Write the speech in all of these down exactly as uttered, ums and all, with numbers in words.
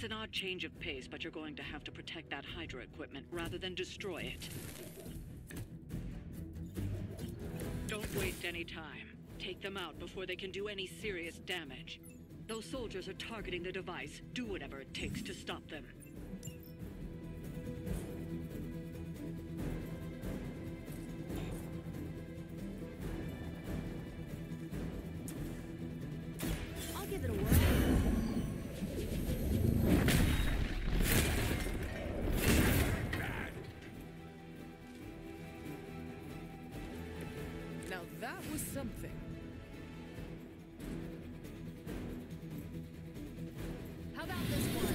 It's an odd change of pace, but you're going to have to protect that Hydra equipment rather than destroy it. Don't waste any time. Take them out before they can do any serious damage. Those soldiers are targeting the device. Do whatever it takes to stop them. I'll give it a whirl. Now that was something. How about this one?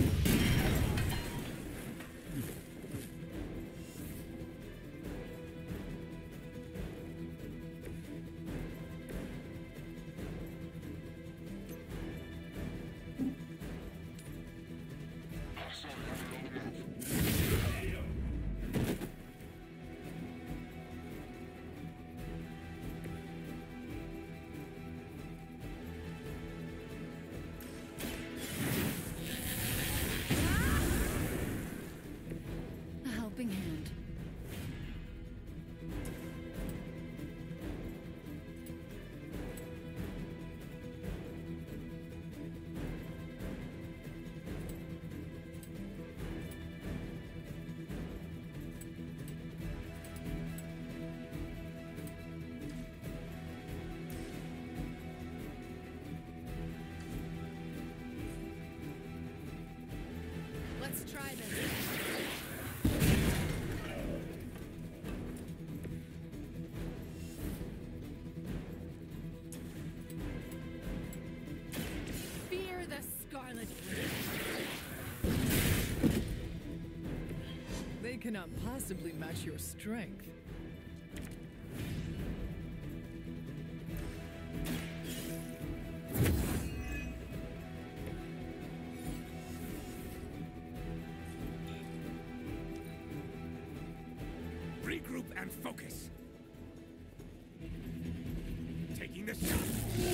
A helping hand. Let's try this. Fear the Scarlet Witch. They cannot possibly match your strength. Regroup and focus. Taking the shot.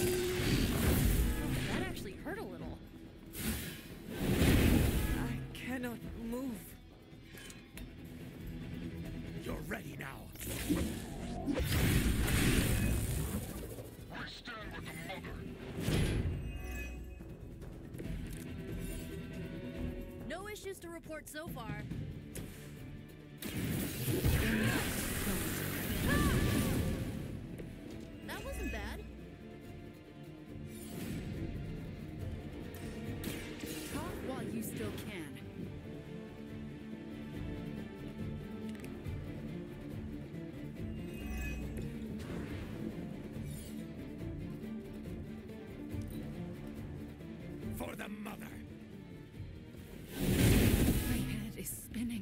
That actually hurt a little. I cannot move. You're ready now. I stand with the mother. No issues to report so far. That wasn't bad. Talk while you still can. For the mother. My head is spinning.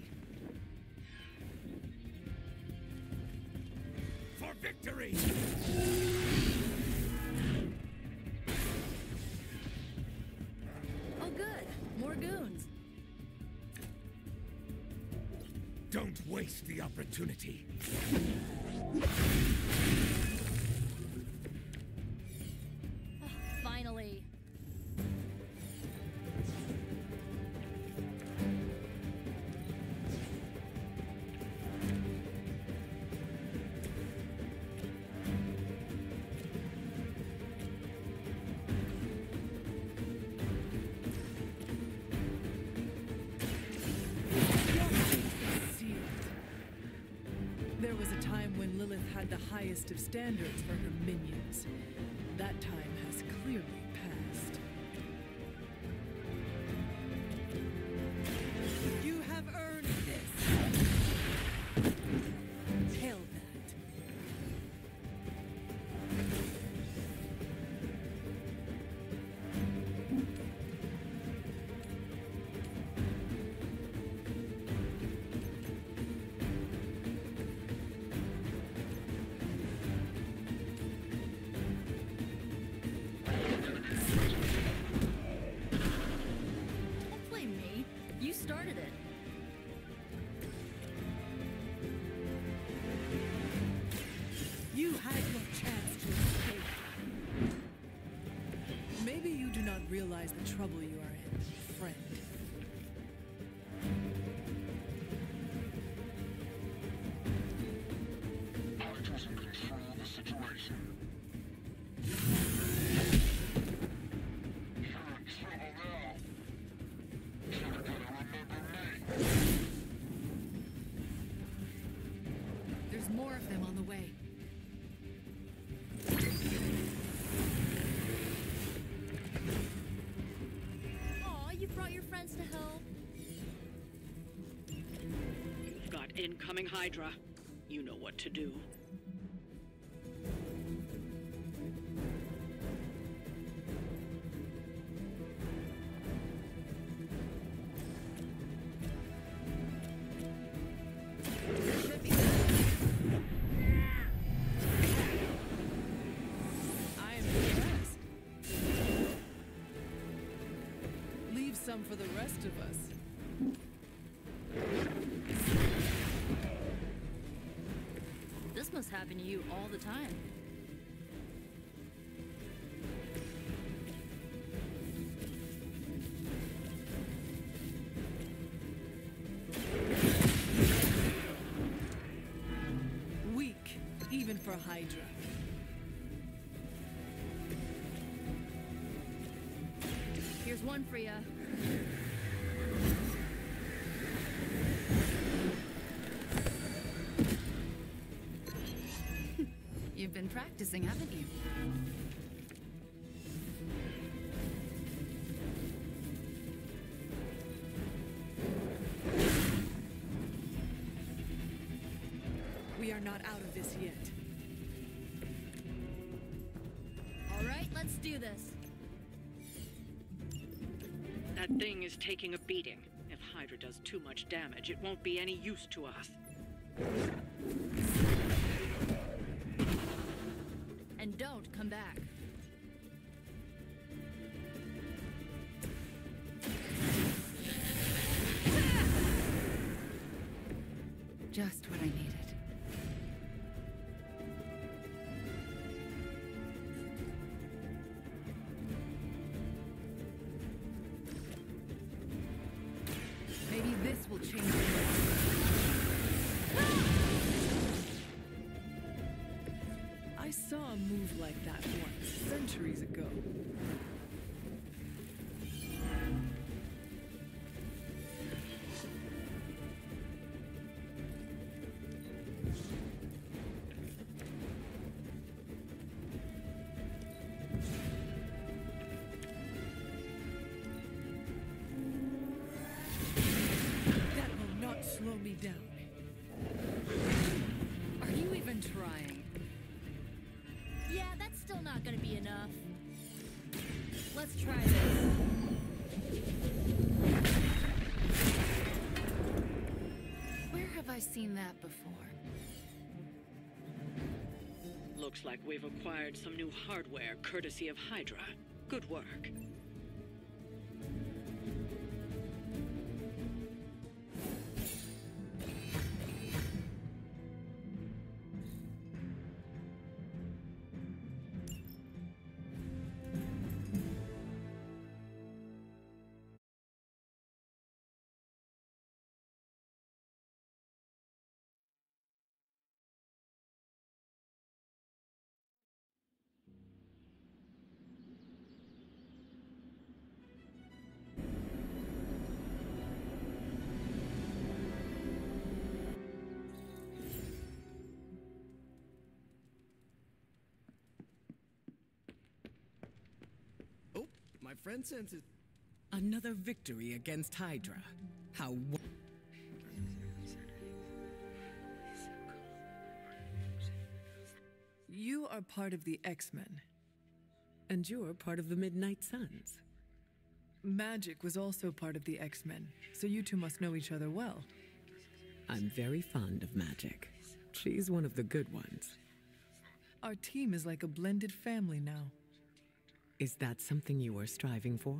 For victory. Oh good, more goons. Don't waste the opportunity. Finally. Sealed. There was a time when Lilith had the highest of standards for her minions. That time has clearly passed. You have earned this. Tell that. Don't blame me. You started it. You had your chance to escape. Maybe you do not realize the trouble you are in, friend. Incoming Hydra. You know what to do. Some for the rest of us. This must happen to you all the time. Weak, even for Hydra. Here's one for ya. You've been practicing, haven't you? We are not out of this yet. All right, let's do this. That thing is taking a beating. If Hydra does too much damage, it won't be any use to us. And don't come back. Just what I needed. Maybe this will change the world. I saw a move like that once, centuries ago. That will not slow me down. Are you even trying? Yeah, that's still not gonna be enough. Let's try this. Where have I seen that before? Looks like we've acquired some new hardware courtesy of Hydra. Good work. Oh, my friend sent it. Another victory against Hydra. How wo- You are part of the X-Men. And you're part of the Midnight Suns. Magic was also part of the X-Men, so you two must know each other well. I'm very fond of Magic. She's one of the good ones. Our team is like a blended family now. Is that something you are striving for?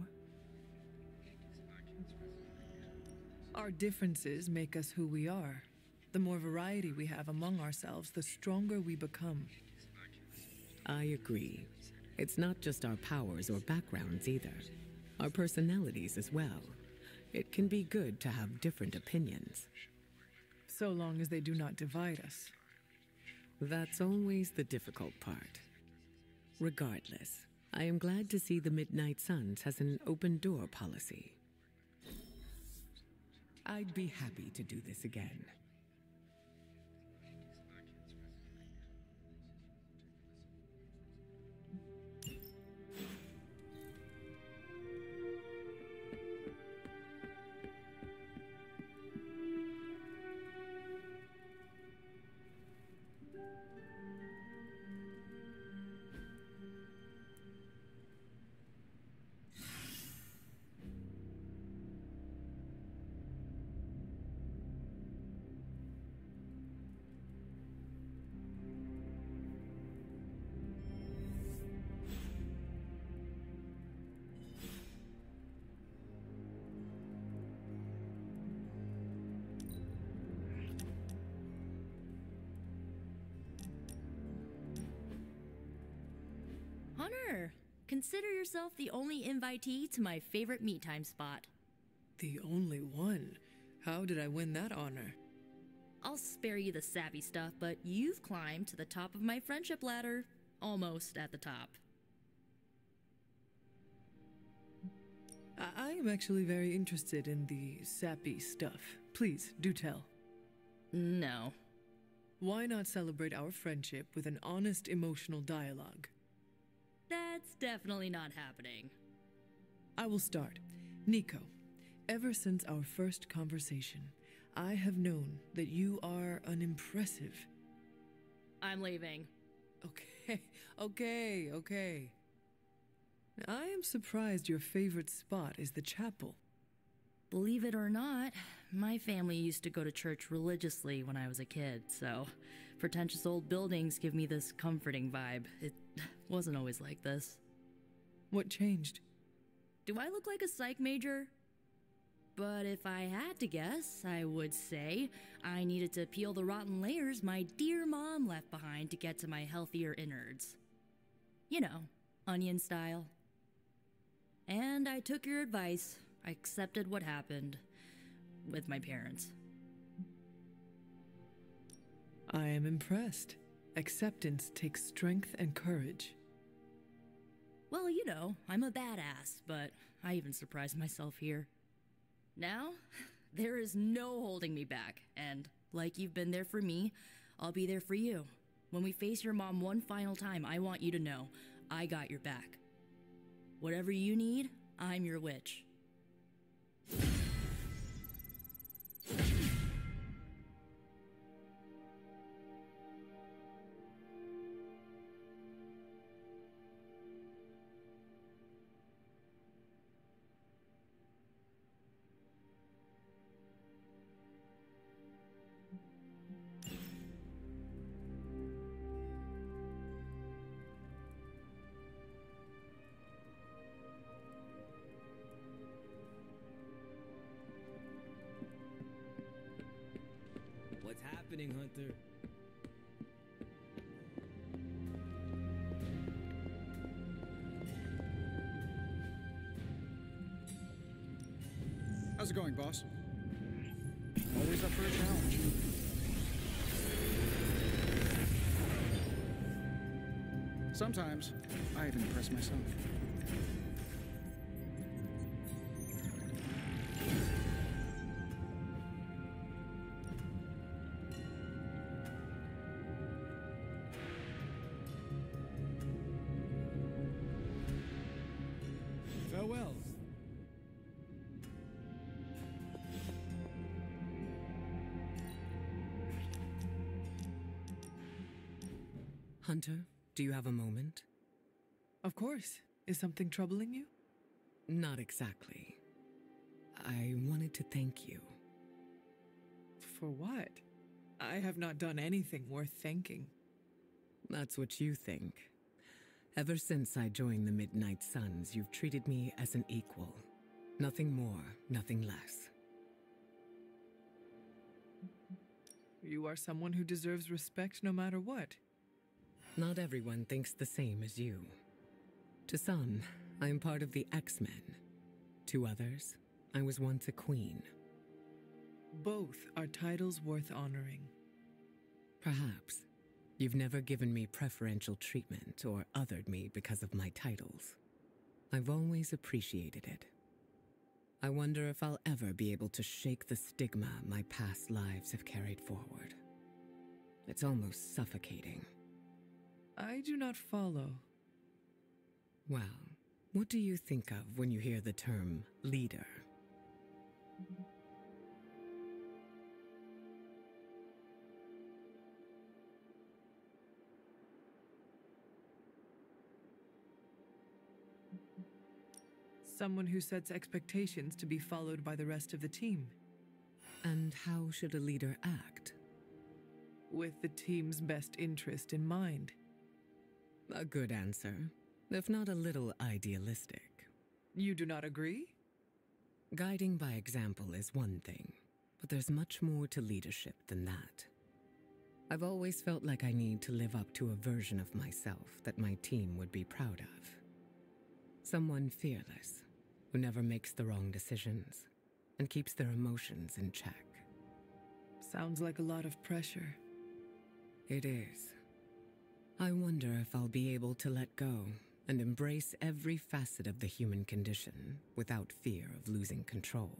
Our differences make us who we are. The more variety we have among ourselves, the stronger we become. I agree. It's not just our powers or backgrounds either. Our personalities as well. It can be good to have different opinions. So long as they do not divide us. That's always the difficult part. Regardless, I am glad to see the Midnight Suns has an open door policy. I'd be happy to do this again. Hunter, consider yourself the only invitee to my favorite meet time spot. The only one? How did I win that honor? I'll spare you the savvy stuff, but you've climbed to the top of my friendship ladder. Almost at the top. I, I am actually very interested in the sappy stuff. Please, do tell. No. Why not celebrate our friendship with an honest emotional dialogue? That's definitely not happening. I will start. Nico, ever since our first conversation, I have known that you are an impressive... I'm leaving. Okay, okay, okay. I am surprised your favorite spot is the chapel. Believe it or not, my family used to go to church religiously when I was a kid, so pretentious old buildings give me this comforting vibe. It wasn't always like this. What changed? Do I look like a psych major? But if I had to guess, I would say I needed to peel the rotten layers my dear mom left behind to get to my healthier innards. You know, onion style. And I took your advice. I accepted what happened with my parents. I am impressed. Acceptance takes strength and courage. Well, you know, I'm a badass, but I even surprised myself here. Now, there is no holding me back, and like you've been there for me, I'll be there for you. When we face your mom one final time, I want you to know, I got your back. Whatever you need, I'm your witch. What's happening, Hunter? How's it going, boss? Always up for a challenge. Sometimes, I even impress myself. Farewell. Hunter, do you have a moment? Of course. Is something troubling you? Not exactly. I wanted to thank you. For what? I have not done anything worth thanking. That's what you think. Ever since I joined the Midnight Suns, you've treated me as an equal. Nothing more, nothing less. You are someone who deserves respect no matter what. Not everyone thinks the same as you. To some, I am part of the X-Men. To others, I was once a queen. Both are titles worth honoring. Perhaps. You've never given me preferential treatment or othered me because of my titles. I've always appreciated it. I wonder if I'll ever be able to shake the stigma my past lives have carried forward. It's almost suffocating. I do not follow. Well, what do you think of when you hear the term leader? Someone who sets expectations to be followed by the rest of the team. And how should a leader act? With the team's best interest in mind. A good answer, if not a little idealistic. You do not agree? Guiding by example is one thing, but there's much more to leadership than that. I've always felt like I need to live up to a version of myself that my team would be proud of. Someone fearless, who never makes the wrong decisions, and keeps their emotions in check. Sounds like a lot of pressure. It is. I wonder if I'll be able to let go and embrace every facet of the human condition without fear of losing control.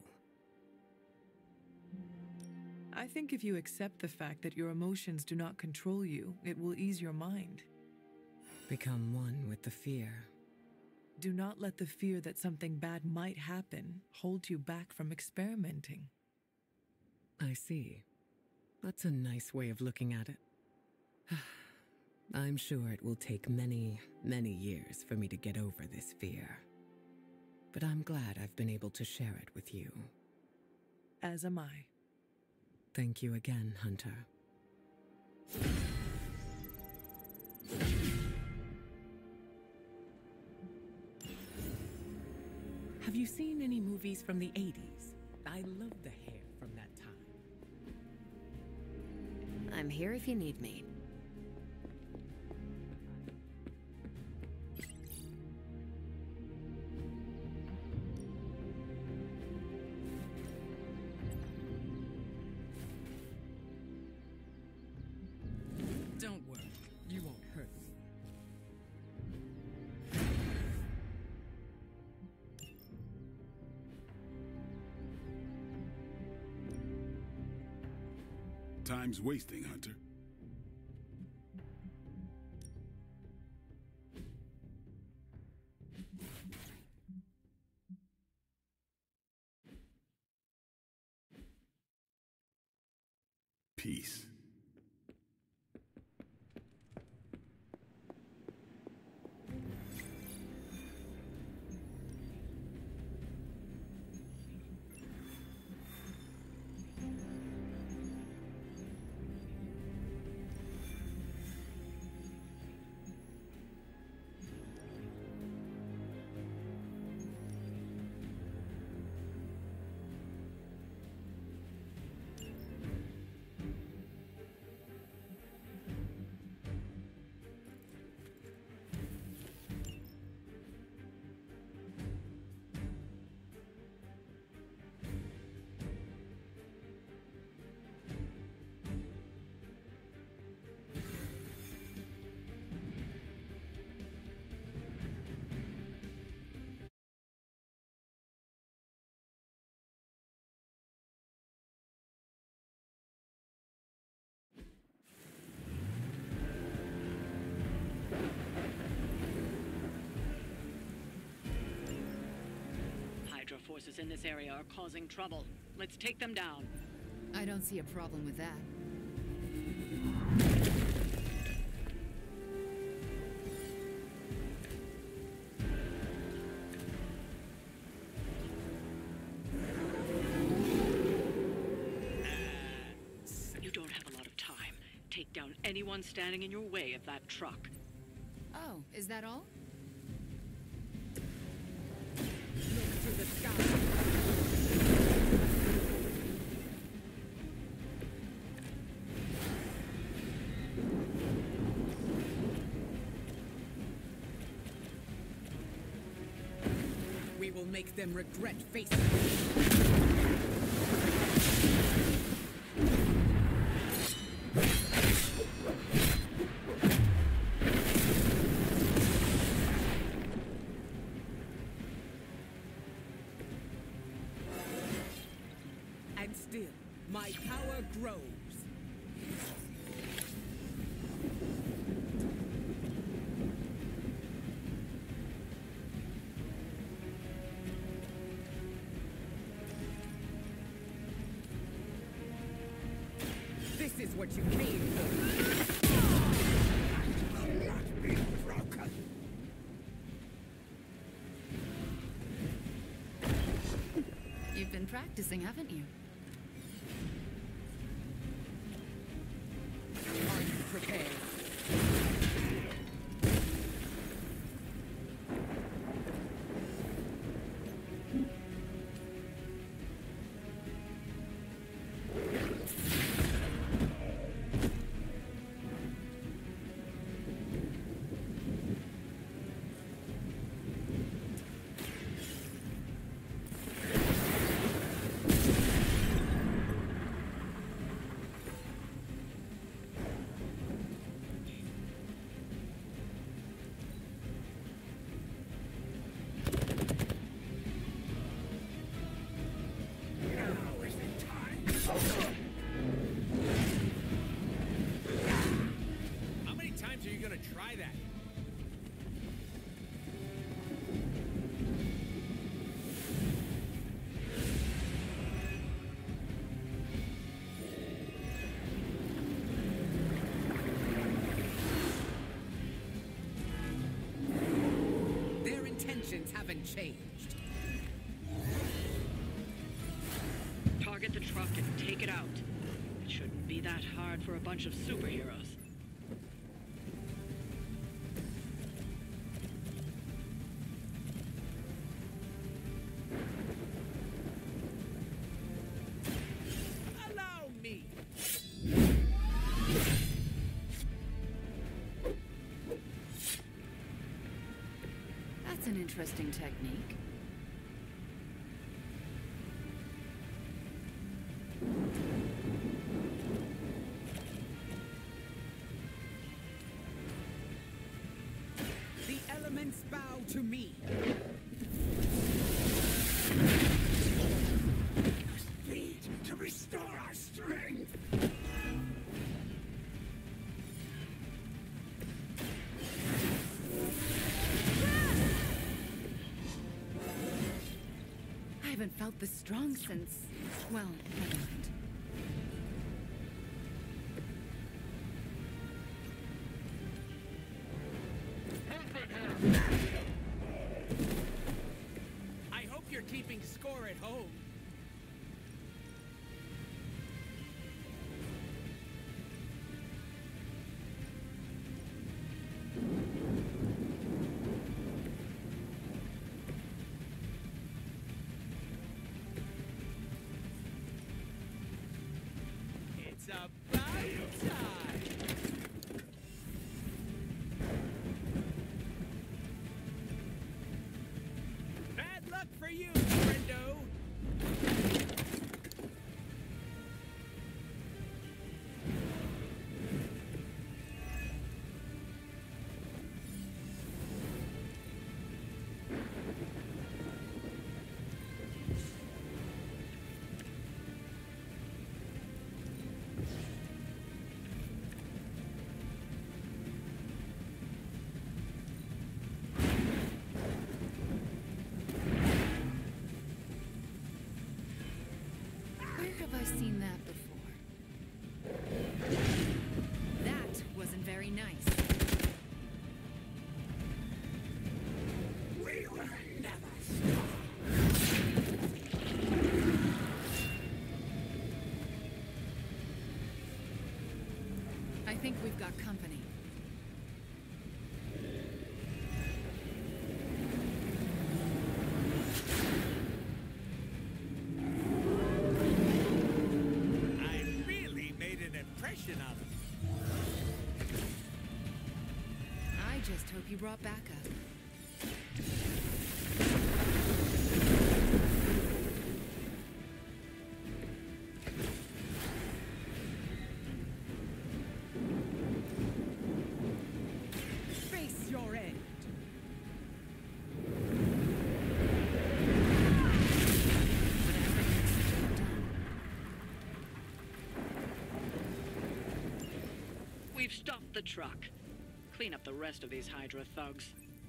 I think if you accept the fact that your emotions do not control you, it will ease your mind. Become one with the fear. Do not let the fear that something bad might happen hold you back from experimenting. I see. That's a nice way of looking at it. I'm sure it will take many, many years for me to get over this fear. But I'm glad I've been able to share it with you. As am I. Thank you again, Hunter. Have you seen any movies from the eighties? I love the hair from that time. I'm here if you need me. Don't worry, you won't hurt me. Time's wasting, Hunter. Peace. Hydra forces in this area are causing trouble. Let's take them down. I don't see a problem with that. You don't have a lot of time. Take down anyone standing in your way of that truck. Oh, is that all? Look to the sky. We will make them regret facing us. And still, my power grows. This is what you came for. Will not be broken. You've been practicing, haven't you? Are you prepared? Try that. Their intentions haven't changed. Target the truck and take it out. It shouldn't be that hard for a bunch of superheroes. Allow me. That's an interesting technique. The elements bow to me. Speed to restore our strength. I haven't felt this strong since... well, never mind. I hope you're keeping score at home. It's about time. Bad luck for you, friendo. Where have I seen that before? That wasn't very nice. We will never stop. I think we've got company. I really made an impression on him. I just hope you brought backup. Face your end. We've stopped the truck. Clean up the rest of these Hydra thugs.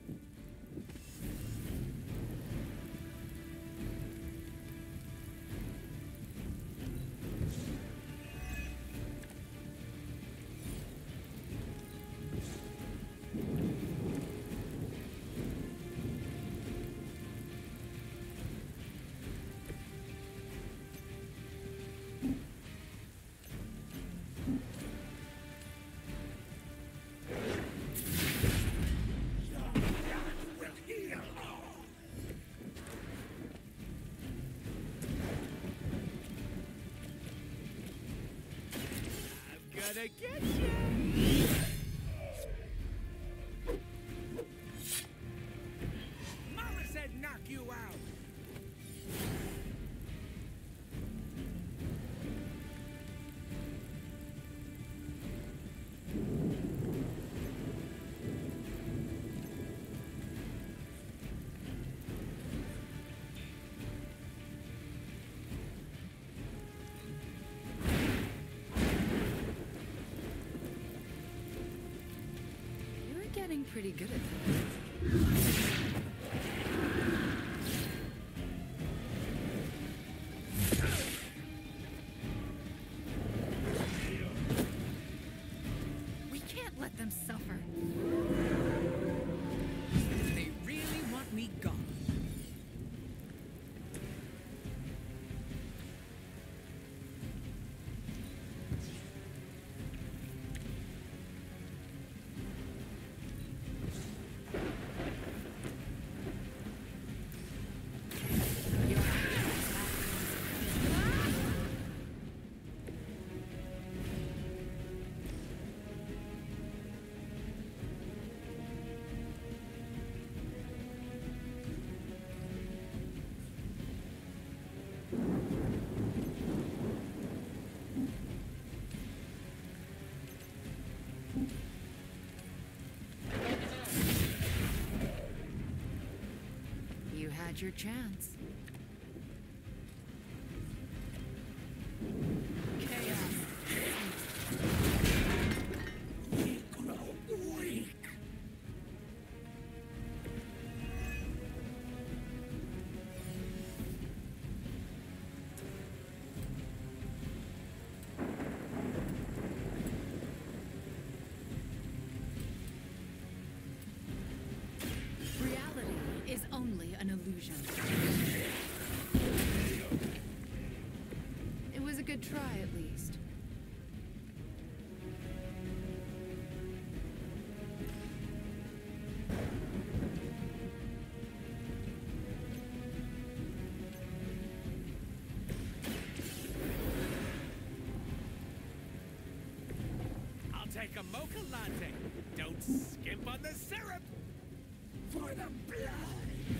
Gonna get you. Mama said knock you out. getting pretty good at that. We can't let them suffer. They really want me gone. You had your chance. Chaos. Weak. Reality is only an illusion. It was a good try, at least. I'll take a mocha latte. Don't skimp on the syrup. For the blood.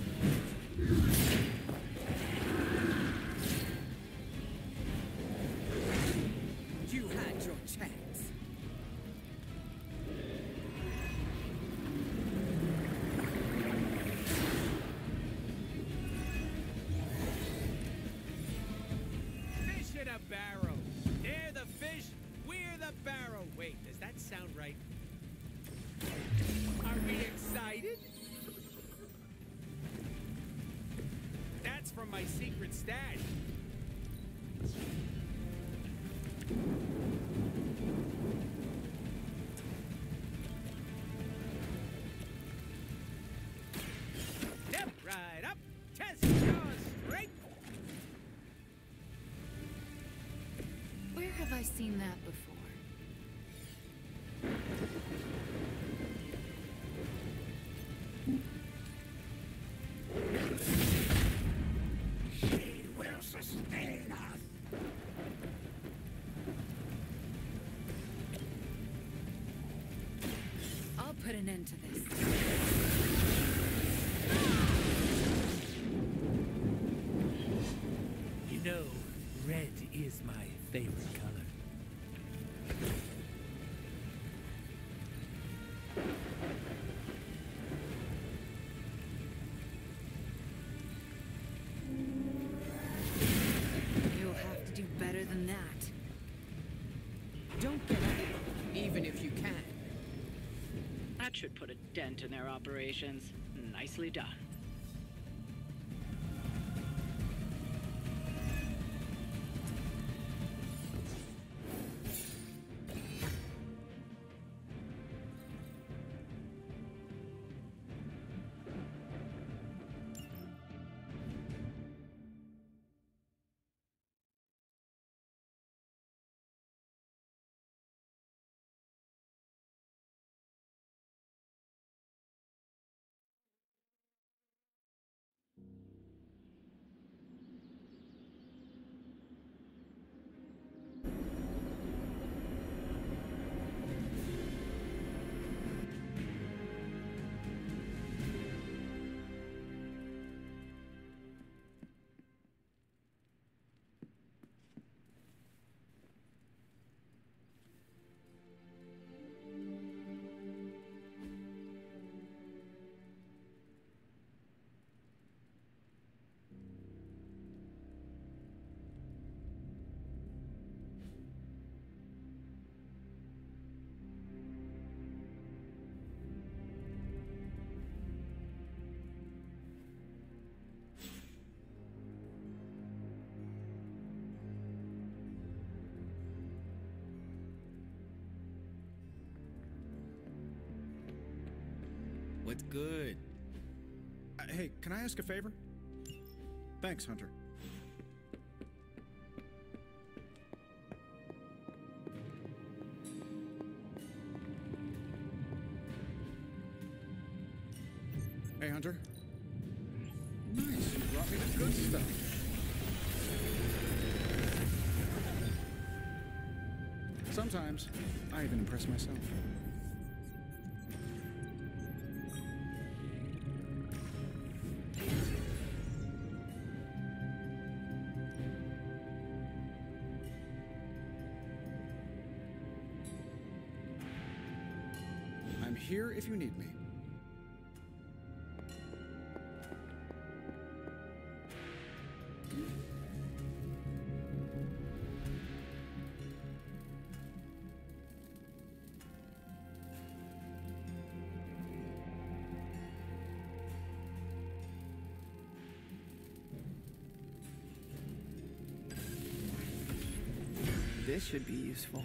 You had your chance. Fish in a barrel. They're the fish, we're the barrel. Wait, does that sound right? Are we excited? That's from my secret stash. Step right up, test your strength. Where have I seen that before? She will sustain us. I'll put an end to this. You know, red is my favorite color. You'll have to do better than that. Don't get up, even if you can. That should put a dent in their operations. Nicely done. What's good? Uh, hey, can I ask a favor? Thanks, Hunter. Hey, Hunter. Nice, you brought me the good stuff. Sometimes, I even impress myself. I'm here if you need me. This should be useful.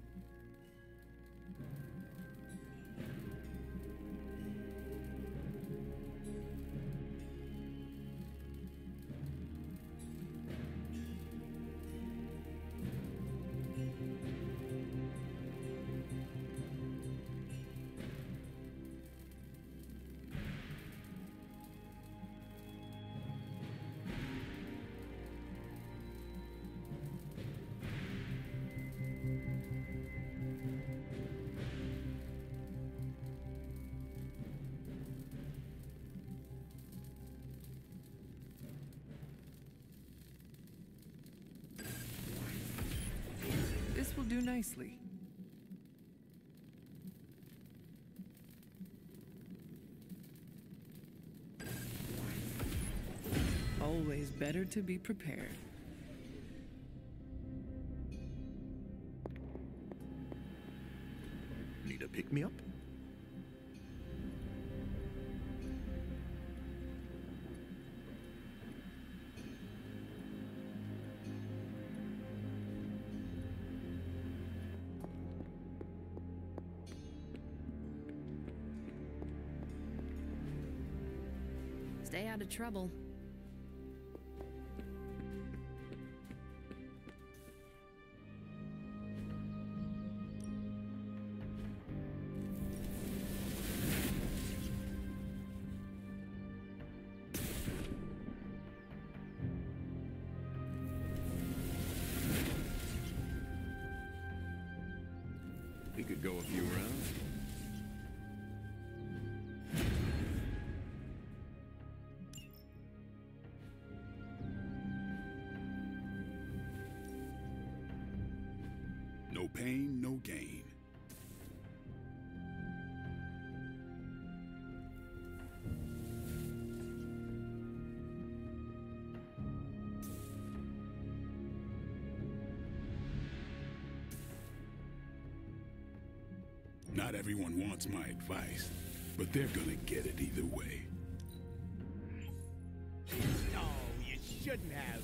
This will do nicely. Always better to be prepared. Need a pick-me-up? Stay out of trouble. We could go a few rounds. No pain, no gain. Not everyone wants my advice, but they're gonna get it either way. No, you shouldn't have.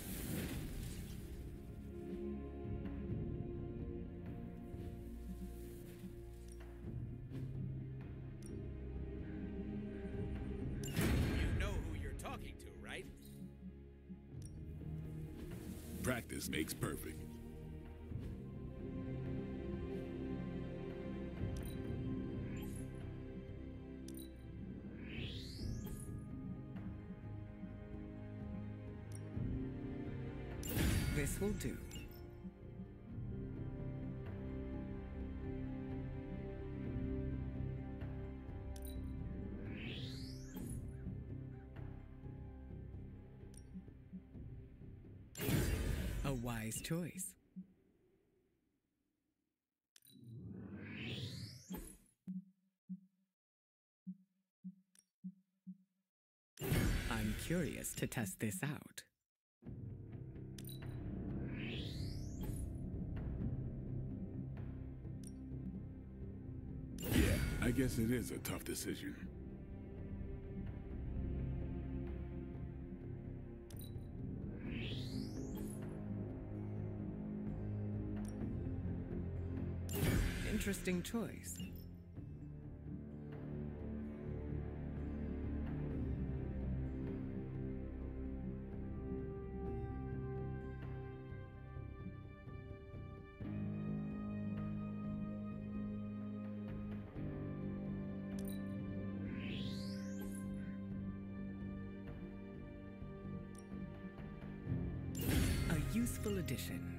You know who you're talking to, right? Practice makes perfect. This will do. A wise choice. I'm curious to test this out. Yeah, I guess it is a tough decision. Interesting choice. useful addition.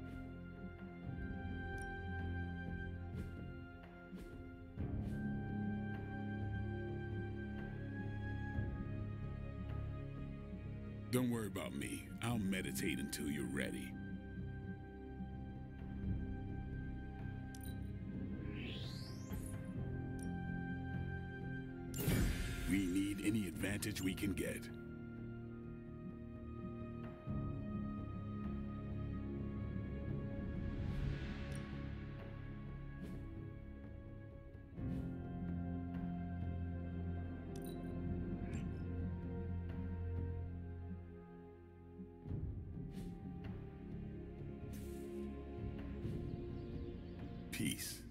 Don't worry about me. I'll meditate until you're ready. We need any advantage we can get. Peace.